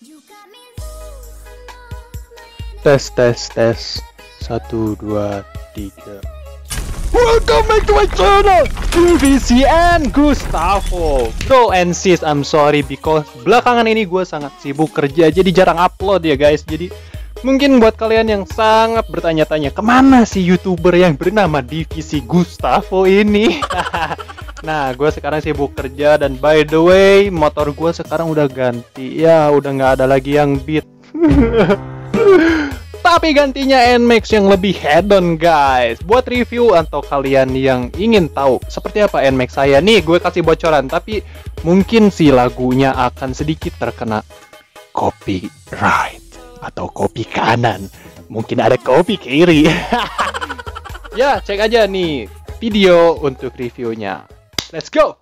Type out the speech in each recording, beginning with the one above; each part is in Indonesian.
Tes tes tes 1 2 3. Welcome back to my channel, DVCN Gustavo. Bro and sis, I'm sorry because belakangan ini gue sangat sibuk kerja, jadi jarang upload ya guys. Jadi mungkin buat kalian yang sangat bertanya-tanya kemana si YouTuber yang bernama Divisi Gustavo ini. Nah, gue sekarang sibuk kerja dan by the way, motor gue sekarang udah ganti. Ya, udah nggak ada lagi yang Beat. Tapi gantinya NMAX yang lebih head-on guys. Buat review atau kalian yang ingin tahu seperti apa NMAX saya nih, gue kasih bocoran. Tapi mungkin si lagunya akan sedikit terkena copyright atau copy kanan. Mungkin ada copy kiri. Ya, cek aja nih video untuk reviewnya. Let's go!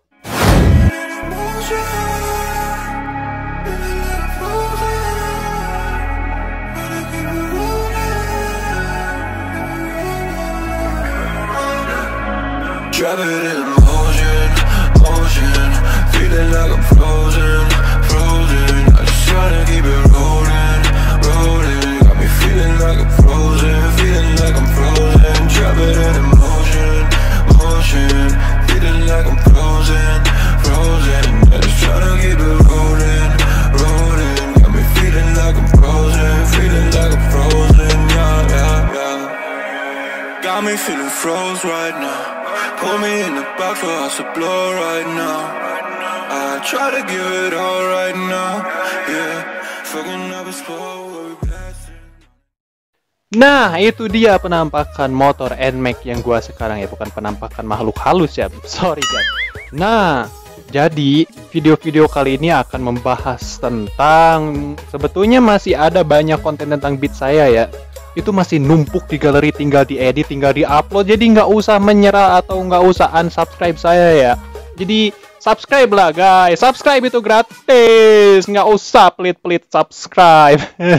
Drop it in motion, motion. Feeling like I'm frozen, frozen. I just tryna keep it rolling, rolling. Got me feeling like I'm frozen, feeling like I'm frozen. Drop it in motion, motion. Feeling like I'm frozen, frozen. I just tryna keep it rolling, rolling. Got me feeling like I'm frozen, feeling like I'm frozen. Yeah, yeah, yeah. Got me feeling froze right now. Put me in the box for us to blow right now. I try to give it all right now. Yeah, fucking up a spot where we blasting. Nah, itu dia penampakan motor NMAX yang gua sekarang ya, bukan penampakan makhluk halus ya. Sorry guys. Nah, jadi video-video kali ini akan membahas tentang, sebetulnya masih ada banyak konten tentang Beat saya ya. Itu masih numpuk di galeri, tinggal diedit, tinggal diupload. Jadi nggak usah menyerah atau nggak usah unsubscribe saya ya. Jadi subscribe lah guys, subscribe itu gratis, nggak usah pelit-pelit subscribe.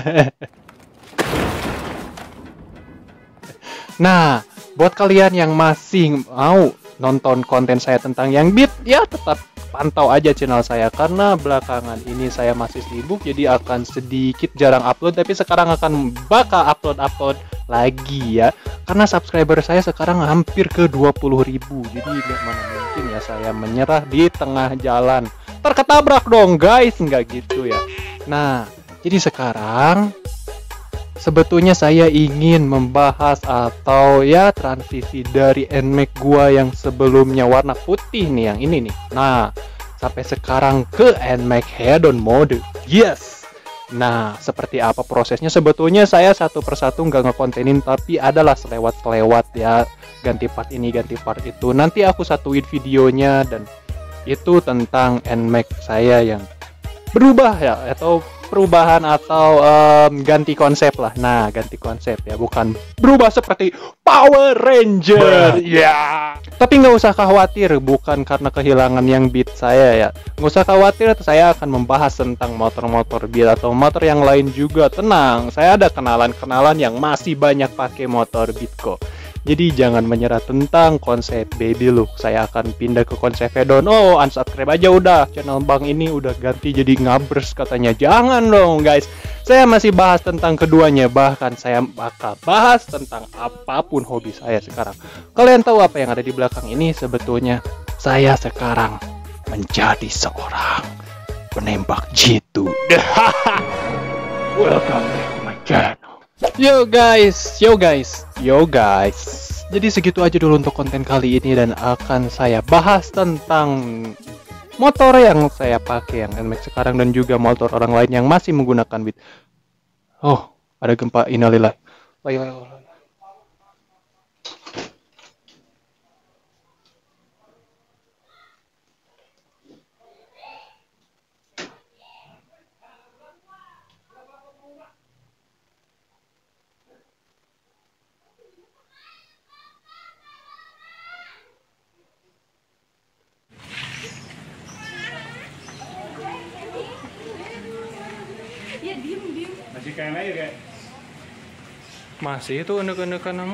Nah, buat kalian yang masih mau nonton konten saya tentang yang Beat, ya tetap pantau aja channel saya, karena belakangan ini saya masih sibuk, jadi akan sedikit jarang upload. Tapi sekarang akan bakal upload lagi ya, karena subscriber saya sekarang hampir ke 20.000. Jadi nggak mana mungkin ya saya menyerah di tengah jalan, terketabrak dong guys, nggak gitu ya. Nah, jadi sekarang sebetulnya saya ingin membahas atau ya transisi dari NMAX gua yang sebelumnya warna putih nih, yang ini nih. Nah, sampai sekarang ke NMAX head-on mode. Yes. Nah, seperti apa prosesnya? Sebetulnya saya satu persatu nggak ngekontenin, tapi adalah selewat-selewat ya. Ganti part ini, ganti part itu. Nanti aku satuin videonya, dan itu tentang NMAX saya yang berubah ya, atau perubahan atau ganti konsep lah. Nah, ganti konsep ya, bukan berubah seperti Power Ranger ya. Tapi nggak usah khawatir, bukan karena kehilangan yang Beat saya ya. Nggak usah khawatir, saya akan membahas tentang motor-motor Beat atau motor yang lain juga. Tenang, saya ada kenalan-kenalan yang masih banyak pakai motor Beat kok. Jadi jangan menyerah tentang konsep baby look. Saya akan pindah ke konsep head-on. Oh, unsubscribe aja udah. Channel Bang ini udah ganti jadi ngabers katanya. Jangan dong guys. Saya masih bahas tentang keduanya. Bahkan saya bakal bahas tentang apapun hobi saya sekarang. Kalian tahu apa yang ada di belakang ini? Sebetulnya saya sekarang menjadi seorang penembak jitu. Welcome back to my channel. Yo guys, yo guys, yo guys. Jadi segitu aja dulu untuk konten kali ini, dan akan saya bahas tentang motor yang saya pakai, yang NMAX sekarang, dan juga motor orang lain yang masih menggunakan Beat. Oh, ada gempa, innalillahi. Ya diem. Masih kayak aja kayak. Masih itu undek-undekan nama.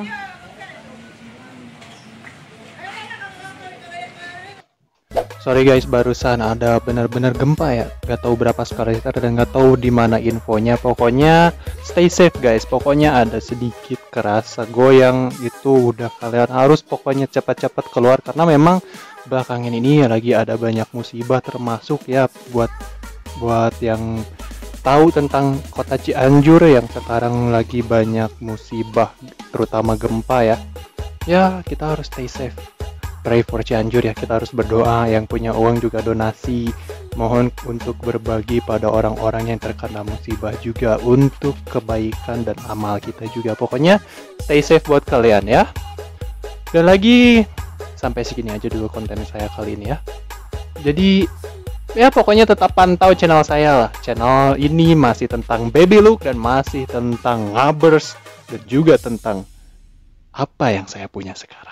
Sorry guys, barusan ada benar-benar gempa ya. Gak tahu berapa skala Richter dan gak tahu di mana infonya. Pokoknya stay safe guys. Pokoknya ada sedikit kerasa goyang itu udah kalian harus pokoknya cepat-cepat keluar karena memang belakangan ini lagi ada banyak musibah termasuk ya buat yang tahu tentang kota Cianjur yang sekarang lagi banyak musibah terutama gempa ya. Ya, kita harus stay safe. Pray for Cianjur ya, kita harus berdoa, yang punya uang juga donasi, mohon untuk berbagi pada orang-orang yang terkena musibah juga untuk kebaikan dan amal kita juga. Pokoknya stay safe buat kalian ya. Dan lagi sampai segini aja dulu konten saya kali ini ya. Jadi ya pokoknya tetap pantau channel saya lah. Channel ini masih tentang baby look dan masih tentang ngabers dan juga tentang apa yang saya punya sekarang.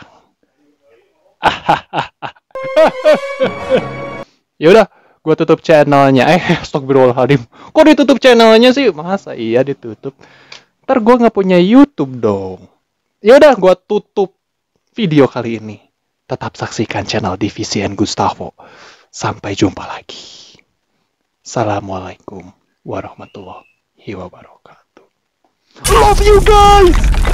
Yaudah, gue tutup channelnya. Astagfirullahaladzim. Kok ditutup channelnya sih? Masa iya ditutup? Ntar gue nggak punya YouTube dong. Yaudah, gue tutup video kali ini. Tetap saksikan channel DVCN Gustavo. Sampai jumpa lagi. Assalamualaikum warahmatullahi wabarakatuh. Love you guys.